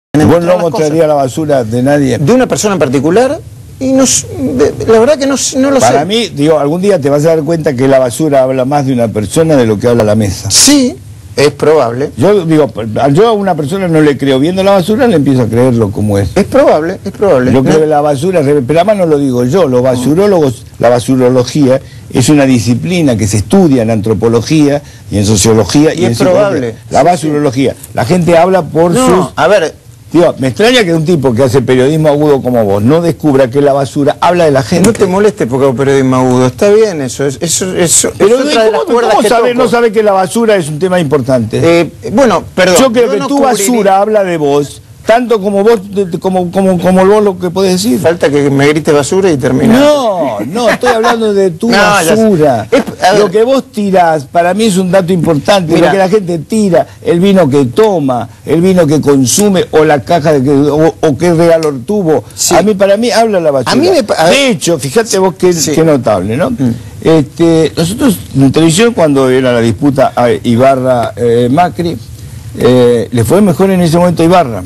¿Vos no mostrarías la basura de nadie? De una persona en particular, y no, la verdad que no lo sé. Para mí, digo, algún día te vas a dar cuenta que la basura habla más de una persona de lo que habla la mesa. Sí, es probable. Yo digo, yo a una persona no le creo. Viendo la basura le empiezo a creerlo como es. Es probable, es probable. Yo creo que la basura, pero además no lo digo yo, los basurólogos, la basurología es una disciplina que se estudia en antropología y en sociología. Y es probable. La basurología. La gente habla por sus... A ver... Digo, me extraña que un tipo que hace periodismo agudo como vos no descubra que la basura habla de la gente. No te molestes porque hago periodismo agudo, está bien eso. Pero ¿cómo no sabe que la basura es un tema importante? Bueno, perdón. Yo creo que tu basura habla de vos, tanto como vos, como vos lo que podés decir. Falta que me grites basura y termina. No, estoy hablando de tu basura. Lo que vos tirás, para mí es un dato importante. Mirá, lo que la gente tira, el vino que toma, el vino que consume, o la caja o qué regalo tuvo. Sí. Para mí habla la basura. De hecho, fíjate vos qué notable, ¿no? Nosotros en televisión, cuando era la disputa a Ibarra-Macri, le fue mejor en ese momento a Ibarra.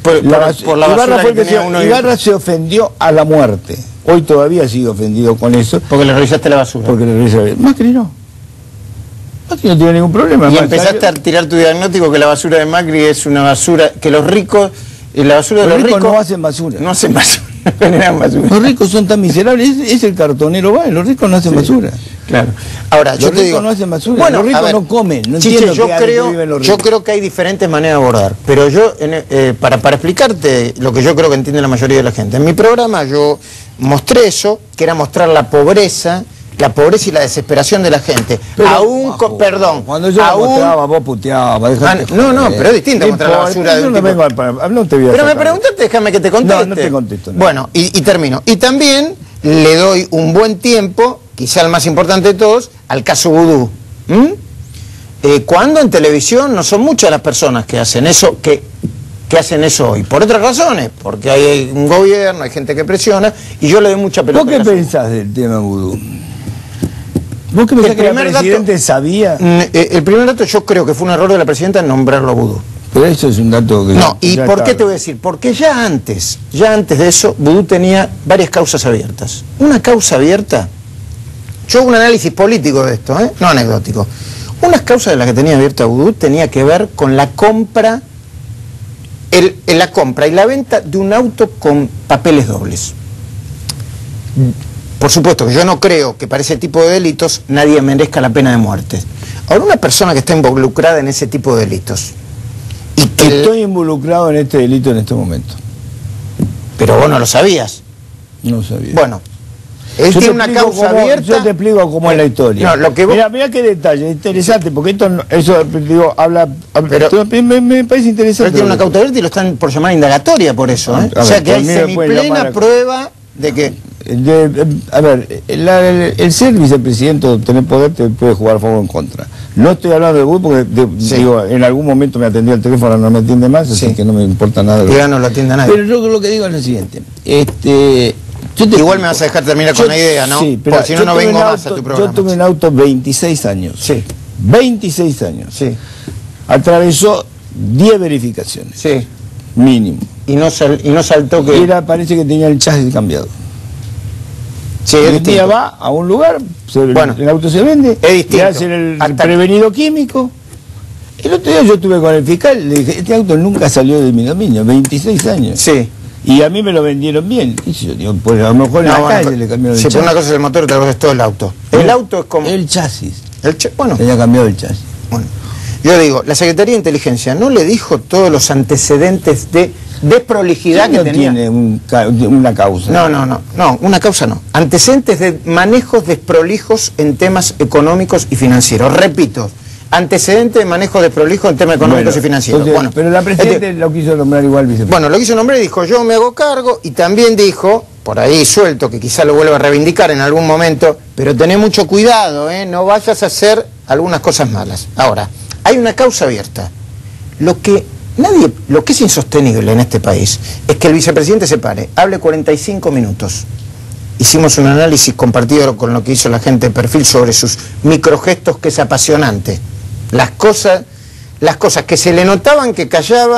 Ibarra se ofendió a la muerte. Hoy todavía sigue ofendido con eso. Porque le revisaste la basura. Porque le revisaste. Macri no. Macri no tiene ningún problema. Y empezaste a tirar tu diagnóstico que la basura de Macri es una basura, que los ricos, la basura de los ricos no hacen basura. No hacen basura, no generan basura. Los ricos son tan miserables, es el cartonero, los ricos no hacen basura. Claro. Ahora, yo te digo, no hacen basura, bueno, los ricos no comen, no Chiche, entiendo yo creo que hay diferentes maneras de abordar, pero yo, para explicarte lo que yo creo que entiende la mayoría de la gente, en mi programa yo mostré eso, que era mostrar la pobreza y la desesperación de la gente. Pero, perdón, cuando yo la mostraba, vos puteabas. No, pero es distinto mostrar la basura de un tipo. No te voy a pero me preguntaste, déjame que te conteste. No te contesto. Bueno, y termino. Y también le doy un buen tiempo, quizá el más importante de todos, al caso Vudú. Cuando en televisión no son muchas las personas que hacen eso, que hacen eso hoy, por otras razones, porque hay un gobierno, hay gente que presiona, y yo le doy mucha pelota. ¿Vos qué pensás del tema Vudú? ¿Vos qué pensás que el presidente sabía? El primer dato, yo creo que fue un error de la presidenta nombrarlo a Vudú. Pero eso es un dato que... No, ¿y por qué te voy a decir? Porque ya antes de eso, Vudú tenía varias causas abiertas. Una causa abierta, yo hago un análisis político de esto, no anecdótico. Unas causas de las que tenía abierta Vudú tenía que ver con la compra, la compra y la venta de un auto con papeles dobles. Por supuesto que yo no creo que para ese tipo de delitos nadie merezca la pena de muerte. Ahora, una persona que está involucrada en ese tipo de delitos... y que estoy involucrado en este delito en este momento. Pero vos no lo sabías. No sabía. Bueno, él tiene una causa abierta... Yo te explico cómo es la historia. No, lo que vos... Mirá qué detalle, interesante, porque eso, digo, habla... Pero me parece interesante. Pero él tiene una causa abierta y lo están por llamar indagatoria por eso, O sea que hay semiplena prueba de que... el ser vicepresidente o tener poder te puede jugar a favor o en contra. No estoy hablando de Vudú porque digo, en algún momento me atendió el teléfono, no me atiende más, así que no me importa nada. Ya no lo atiende a nadie. Pero yo lo que digo es lo siguiente. Igual me vas a dejar terminar con la idea, ¿no? Sí, pero porque si no vengo más a tu programa. Yo tuve un auto 26 años. Sí. 26 años. Sí. Atravesó 10 verificaciones. Sí. Mínimo. Y no saltó que... Parece que tenía el chasis cambiado. Sí, el día va a un lugar, el auto se vende, le hacen el prevenido químico. El otro día yo estuve con el fiscal, le dije, este auto nunca salió de mi dominio, 26 años. Sí. Y a mí me lo vendieron bien. Y yo digo, pues a lo mejor en la calle le cambiaron el chasis. Una cosa es el motor, otra cosa es todo el auto. El auto es como... El chasis. Bueno. Tenía cambiado el chasis. Bueno. Yo digo, la Secretaría de Inteligencia no le dijo todos los antecedentes de desprolijidad que tenía. Tiene una causa. No, una causa no. Antecedentes de manejos desprolijos en temas económicos y financieros. Repito, antecedentes de manejos desprolijos en temas económicos y financieros. Entonces, pero la Presidenta lo quiso nombrar igual vicepresidente. Bueno, lo quiso nombrar y dijo, yo me hago cargo, y también dijo, por ahí suelto, que quizá lo vuelva a reivindicar en algún momento, pero tené mucho cuidado, no vayas a hacer algunas cosas malas. Ahora, hay una causa abierta. Lo que es insostenible en este país es que el vicepresidente se pare, hable 45 minutos. Hicimos un análisis compartido con lo que hizo la gente de Perfil sobre sus microgestos, que es apasionante. Las cosas que se le notaban que callaba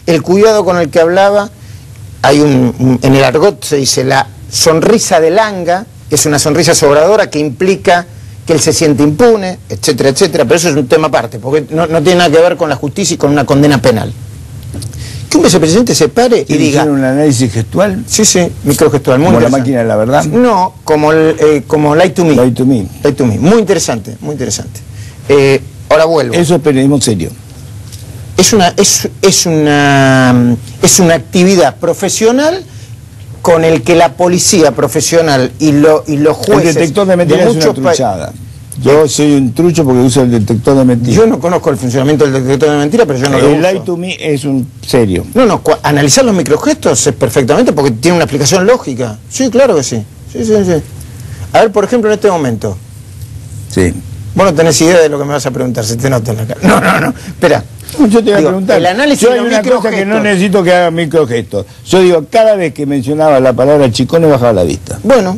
el cuidado con el que hablaba. Hay en el argot se dice la sonrisa de Langa, que es una sonrisa sobradora que implica que él se siente impune, etcétera, etcétera, pero eso es un tema aparte, porque no tiene nada que ver con la justicia y con una condena penal. Que un vicepresidente se pare y diga... ¿Un análisis gestual? Sí, microgestual, muy ¿Como interesante. la máquina de la verdad? No, como Light to Me. Light to Me. Light to Me, muy interesante, muy interesante. Ahora vuelvo. Eso es periodismo serio. Es una actividad profesional con el que la policía profesional y los jueces... El detector de mentiras es una truchada. Yo soy un trucho porque uso el detector de mentiras. Yo no conozco el funcionamiento del detector de mentiras, pero yo no lo uso. El Light to Me es un serio. No, analizar los microgestos es perfectamente porque tiene una explicación lógica. Sí, claro que sí. Sí. A ver, por ejemplo, en este momento. Sí. Vos no tenés idea de lo que me vas a preguntar, se te nota en la cara. No, espera. Yo te voy a preguntar. El análisis yo de hay los una cosa que no necesito que haga microgestos. Yo digo, cada vez que mencionaba la palabra Chicone bajaba la vista. Bueno.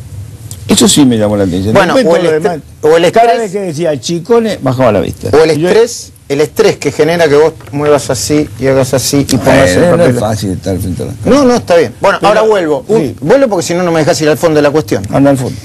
Eso sí me llamó la atención. Bueno, o el estrés. Cada vez que decía Chicone bajaba la vista. O el estrés que genera que vos muevas así y hagas así y pongas el papel. No es fácil estar frente a la cámara. No, está bien. Bueno, pero, ahora vuelvo. Sí. Vuelvo porque si no, no me dejas ir al fondo de la cuestión. Anda al fondo.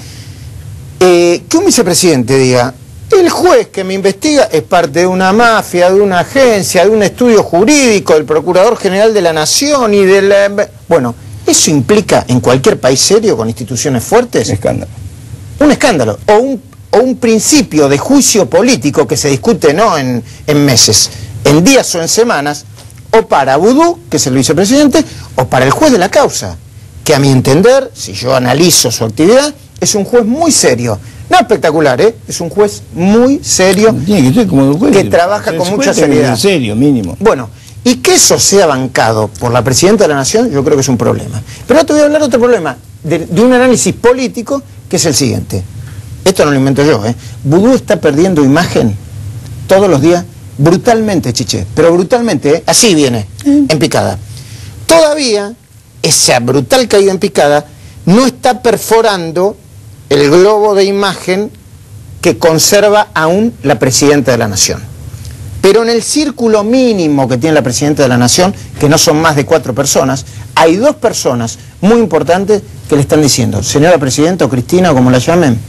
Que un vicepresidente diga, el juez que me investiga es parte de una mafia, de una agencia, de un estudio jurídico, del Procurador General de la Nación y de la... Bueno, eso implica en cualquier país serio con instituciones fuertes... Escándalo. Un escándalo. O un principio de juicio político que se discute no en meses, en días o en semanas, o para Vudú, que es el vicepresidente, o para el juez de la causa, que a mi entender, si yo analizo su actividad, es un juez muy serio. No espectacular, es un juez muy serio. Tiene que ser como el juez, que trabaja con mucha seriedad. Serio, mínimo. Bueno, y que eso sea bancado por la Presidenta de la Nación, yo creo que es un problema. Pero ahora te voy a hablar de otro problema, de un análisis político, que es el siguiente. Esto no lo invento yo, Vudú está perdiendo imagen todos los días, brutalmente, Chiche, pero brutalmente, así viene, en picada. Todavía, esa brutal caída en picada no está perforando el globo de imagen que conserva aún la Presidenta de la Nación. Pero en el círculo mínimo que tiene la Presidenta de la Nación, que no son más de 4 personas, hay 2 personas muy importantes que le están diciendo, señora Presidenta o Cristina o como la llamen,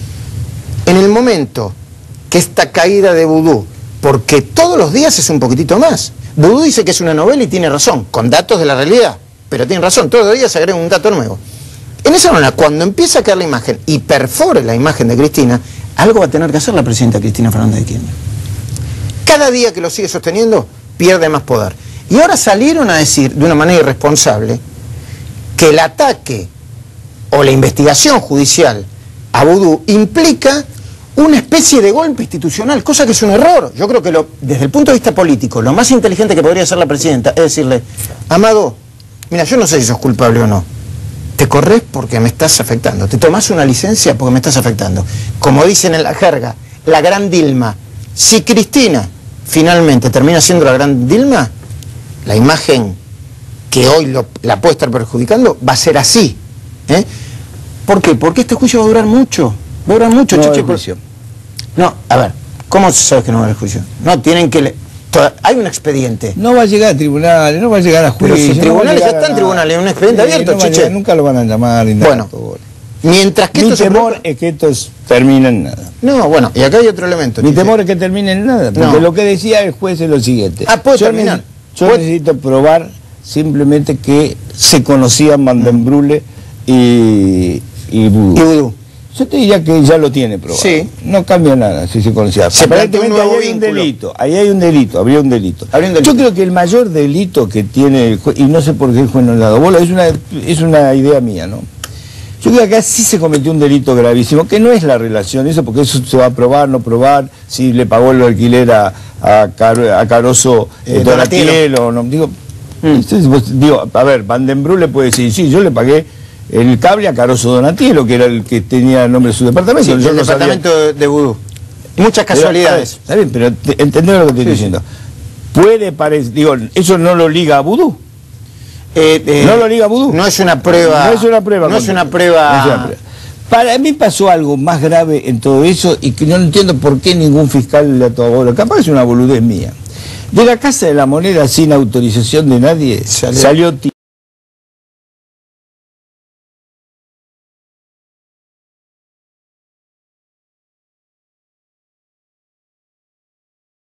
en el momento que esta caída de Vudú, porque todos los días es un poquitito más, Vudú dice que es una novela y tiene razón, con datos de la realidad, pero tiene razón, todos los días se agrega un dato nuevo. En esa novela, cuando empieza a caer la imagen y perfore la imagen de Cristina, algo va a tener que hacer la Presidenta Cristina Fernández de Kirchner. Cada día que lo sigue sosteniendo, pierde más poder. Y ahora salieron a decir, de una manera irresponsable, que el ataque o la investigación judicial a Vudú implica una especie de golpe institucional, cosa que es un error. Yo creo que desde el punto de vista político, lo más inteligente que podría hacer la Presidenta es decirle, Amado, mira, yo no sé si sos culpable o no, te corres porque me estás afectando, te tomás una licencia porque me estás afectando. Como dicen en la jerga, la gran Dilma, si Cristina finalmente termina siendo la gran Dilma, la imagen que hoy la puede estar perjudicando va a ser así. ¿Por qué? Porque este juicio va a durar mucho. Va a durar mucho, no Chiche. Juicio. No, a ver, ¿cómo sabes que no va a haber juicio? No, tienen que... Hay un expediente. No va a llegar a tribunales, no va a llegar a juicio. Pero si tribunales ya están tribunales, un expediente abierto, no Chiche. Nunca lo van a llamar. Bueno, mientras que mi temor es que esto termine en nada. No, bueno, y acá hay otro elemento. Mi temor es que termine en nada, porque lo que decía el juez es lo siguiente. Puede terminar. Yo necesito probar simplemente que se conocían Vandenbrule y Vudú. Yo te diría que ya lo tiene probado. Sí. No cambia nada si se conocía. Aparentemente hay un delito. Ahí hay un delito, habría un delito. Yo creo que el mayor delito que tiene el juez, y no sé por qué el juez no le ha dado bola, es una idea mía, ¿no? Yo creo que acá sí se cometió un delito gravísimo, que no es la relación, eso porque eso se va a probar, no probar, si le pagó el alquiler a Caroso Donatielo o no. Digo, a ver, Vandenbrule puede decir, sí, yo le pagué el cable a Caroso Donatielo, que era el que tenía el nombre de su departamento. Sí, el departamento de Vudú. Muchas casualidades. Está bien, pero entendés lo que estoy diciendo. Puede parecer, digo, eso no lo liga a Vudú. No lo liga a Vudú. No es una prueba. No es una prueba. No es una prueba. Para mí pasó algo más grave en todo eso y que no entiendo por qué ningún fiscal le ha tomado bola. Capaz es una boludez mía. De la Casa de la Moneda sin autorización de nadie salió